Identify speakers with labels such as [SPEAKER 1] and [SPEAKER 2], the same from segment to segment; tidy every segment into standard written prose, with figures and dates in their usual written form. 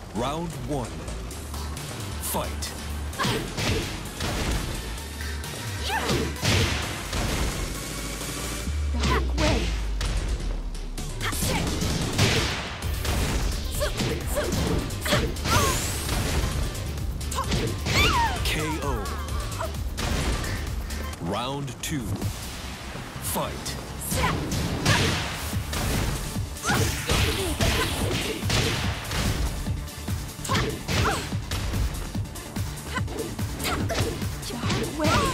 [SPEAKER 1] Round one. Fight.
[SPEAKER 2] Back way.
[SPEAKER 1] KO. Round two. Fight.
[SPEAKER 2] Dark way.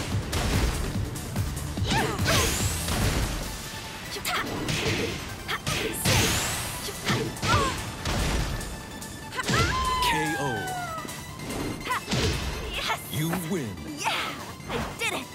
[SPEAKER 1] KO.
[SPEAKER 2] Yes!
[SPEAKER 1] You win.
[SPEAKER 2] Yeah! I did it!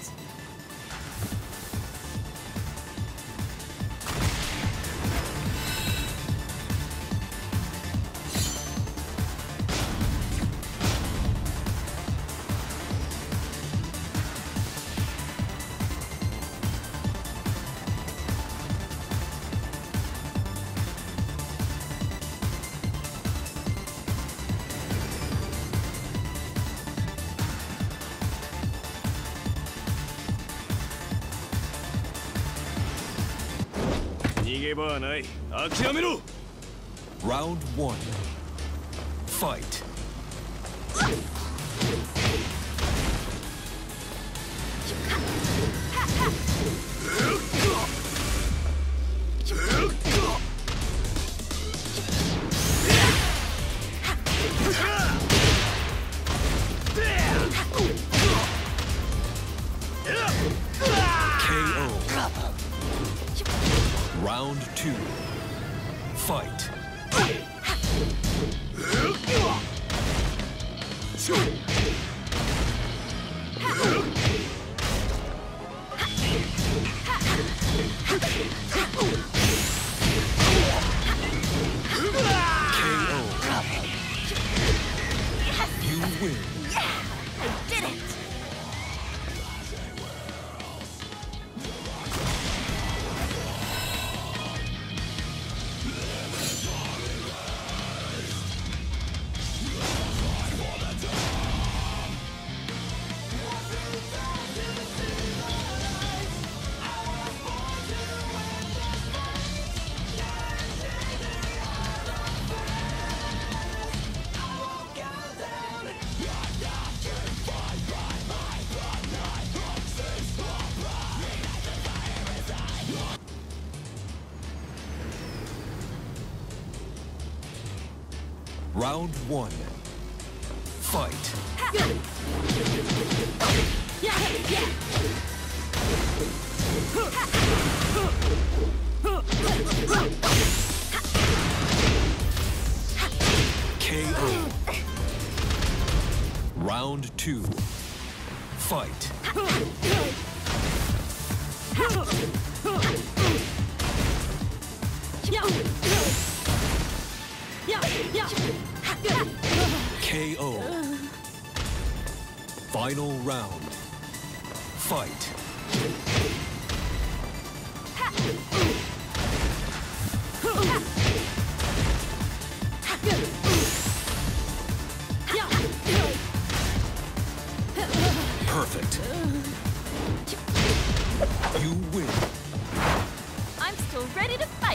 [SPEAKER 1] Round one. Fight. KO. Round two. Fight. You win.
[SPEAKER 2] Yeah! I did it!
[SPEAKER 1] Round one. Fight. KO. Round two. Fight. KO. Final round. Fight. Perfect. You win.
[SPEAKER 2] I'm still ready to fight!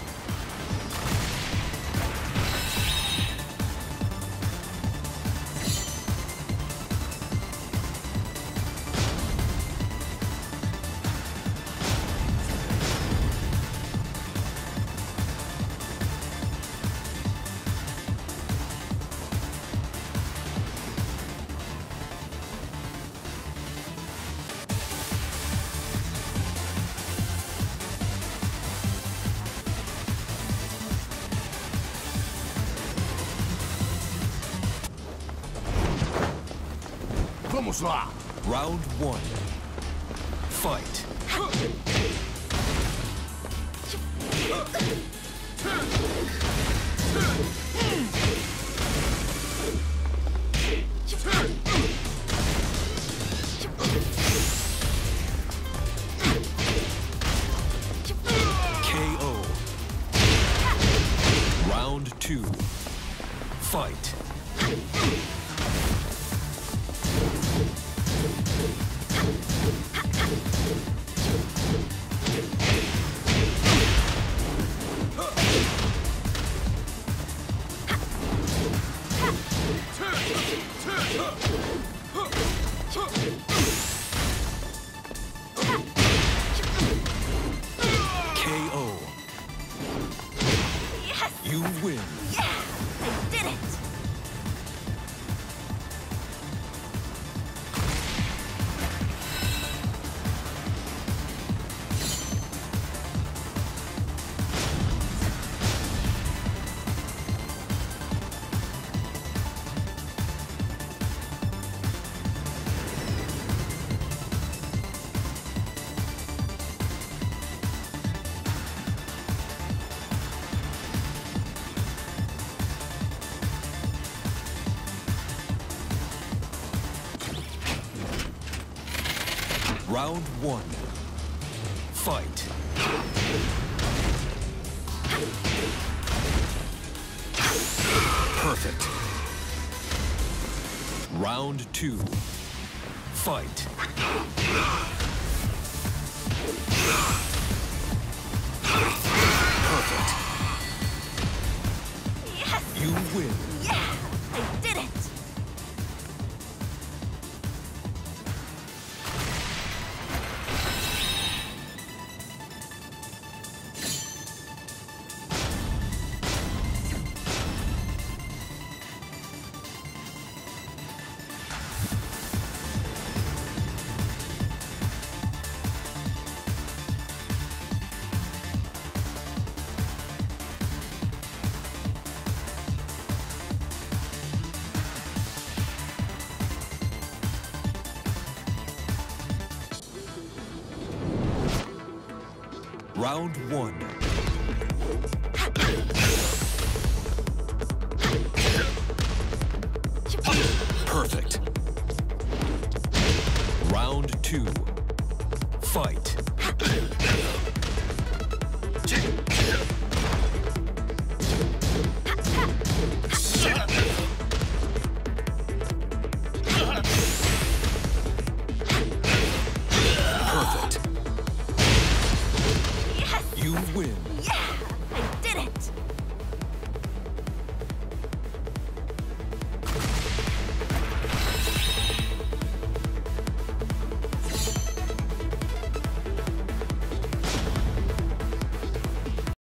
[SPEAKER 3] Vamos lá!
[SPEAKER 1] Round one. Fight. KO. Round two. Fight. You win.
[SPEAKER 2] Yeah, I did it.
[SPEAKER 1] Round one. Fight. Perfect. Round two. Fight. Perfect.
[SPEAKER 2] Yes.
[SPEAKER 1] You win.
[SPEAKER 2] Yeah, I did it.
[SPEAKER 1] Round one. Perfect. Round two. Fight.